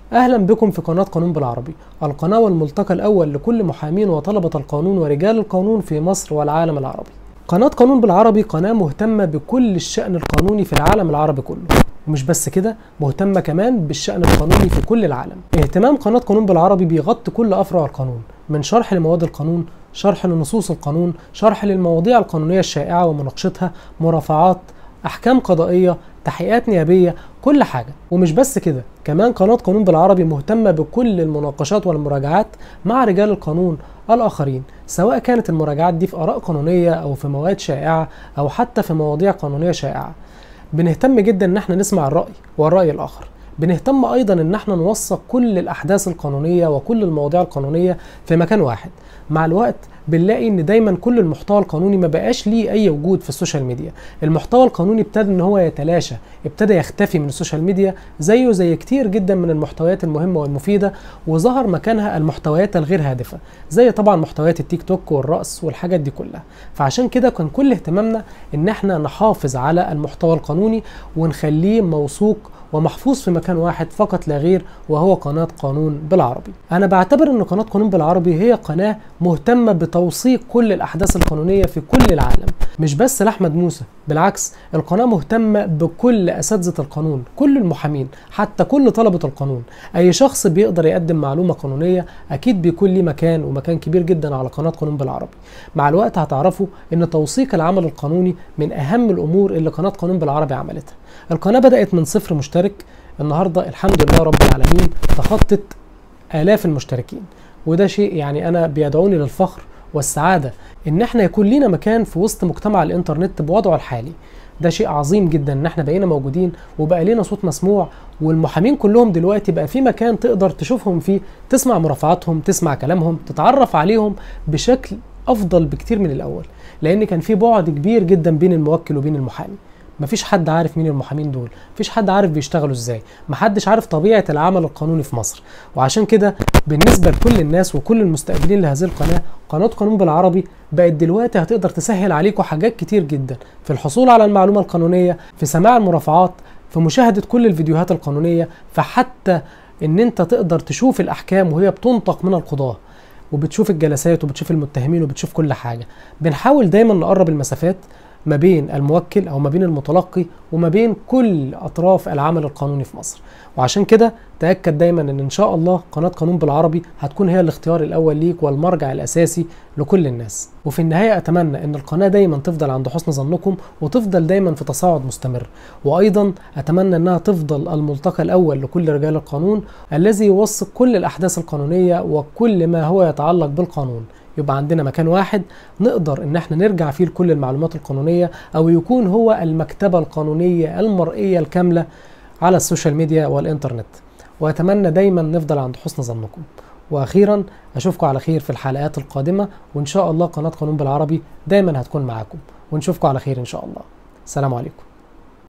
أهلا بكم في قناة قانون بالعربي، القناة والملتقى الأول لكل محامين وطلبة القانون ورجال القانون في مصر والعالم العربي. قناة قانون بالعربي قناة مهتمة بكل الشأن القانوني في العالم العربي كله، ومش بس كده، مهتمة كمان بالشأن القانوني في كل العالم. اهتمام قناة قانون بالعربي بيغطي كل أفرع القانون، من شرح لمواد القانون، شرح لنصوص القانون، شرح للمواضيع القانونية الشائعة ومناقشتها، مرافعات، أحكام قضائية، تحقيقات نيابية، كل حاجة. ومش بس كده، كمان قناة قانون بالعربي مهتمة بكل المناقشات والمراجعات مع رجال القانون الآخرين، سواء كانت المراجعات دي في آراء قانونية أو في مواد شائعة أو حتى في مواضيع قانونية شائعة. بنهتم جدا إن احنا نسمع الرأي والرأي الآخر. بنهتم أيضا إن احنا نوثق كل الأحداث القانونية وكل المواضيع القانونية في مكان واحد. مع الوقت بنلاقي ان دايما كل المحتوى القانوني ما بقاش ليه اي وجود في السوشيال ميديا. المحتوى القانوني ابتدى ان هو يتلاشى، ابتدى يختفي من السوشيال ميديا زيه زي كتير جدا من المحتويات المهمة والمفيدة، وظهر مكانها المحتويات الغير هادفة، زي طبعا محتويات التيك توك والرقص والحاجات دي كلها. فعشان كده كان كل اهتمامنا ان احنا نحافظ على المحتوى القانوني ونخليه موثوق ومحفوظ في مكان واحد فقط لا غير، وهو قناة قانون بالعربي. أنا بعتبر أن قناة قانون بالعربي هي قناة مهتمة بتوثيق كل الأحداث القانونية في كل العالم، مش بس لأحمد موسى، بالعكس القناة مهتمة بكل أساتذة القانون، كل المحامين، حتى كل طلبة القانون. أي شخص بيقدر يقدم معلومة قانونية أكيد بيكون ليه مكان، ومكان كبير جدا على قناة قانون بالعربي. مع الوقت هتعرفوا أن توثيق العمل القانوني من أهم الأمور اللي قناة قانون بالعربي عملتها. القناة بدأت من 0 مشترك، النهاردة الحمد لله رب العالمين تخطت آلاف المشتركين، وده شيء يعني أنا بيدعوني للفخر والسعادة إن احنا يكون لينا مكان في وسط مجتمع الإنترنت بوضعه الحالي. ده شيء عظيم جدا إن احنا بقينا موجودين وبقى لينا صوت مسموع، والمحامين كلهم دلوقتي بقى في مكان تقدر تشوفهم فيه، تسمع مرافعاتهم، تسمع كلامهم، تتعرف عليهم بشكل أفضل بكتير من الأول، لأن كان في بعد كبير جدا بين الموكل وبين المحامي. مفيش حد عارف مين المحامين دول، مفيش حد عارف بيشتغلوا ازاي، محدش عارف طبيعة العمل القانوني في مصر. وعشان كده بالنسبة لكل الناس وكل المستقبلين لهذه القناة، قناة قانون بالعربي بقت دلوقتي هتقدر تسهل عليكم حاجات كتير جدا في الحصول على المعلومة القانونية، في سماع المرافعات، في مشاهدة كل الفيديوهات القانونية، فحتى ان انت تقدر تشوف الأحكام وهي بتنطق من القضاة، وبتشوف الجلسات وبتشوف المتهمين وبتشوف كل حاجة. بنحاول دايما نقرب المسافات ما بين الموكل أو ما بين المتلقي وما بين كل أطراف العمل القانوني في مصر. وعشان كده تأكد دايما إن شاء الله قناة قانون بالعربي هتكون هي الاختيار الأول ليك والمرجع الأساسي لكل الناس. وفي النهاية أتمنى إن القناة دايما تفضل عند حسن ظنكم وتفضل دايما في تصاعد مستمر، وأيضا أتمنى إنها تفضل الملتقى الأول لكل رجال القانون الذي يوثق كل الأحداث القانونية وكل ما هو يتعلق بالقانون. يبقى عندنا مكان واحد نقدر ان احنا نرجع فيه لكل المعلومات القانونية، او يكون هو المكتبة القانونية المرئية الكاملة على السوشيال ميديا والانترنت. واتمنى دايما نفضل عند حسن ظنكم. واخيرا اشوفكم على خير في الحلقات القادمة، وان شاء الله قناة قانون بالعربي دايما هتكون معاكم، ونشوفكم على خير ان شاء الله. السلام عليكم.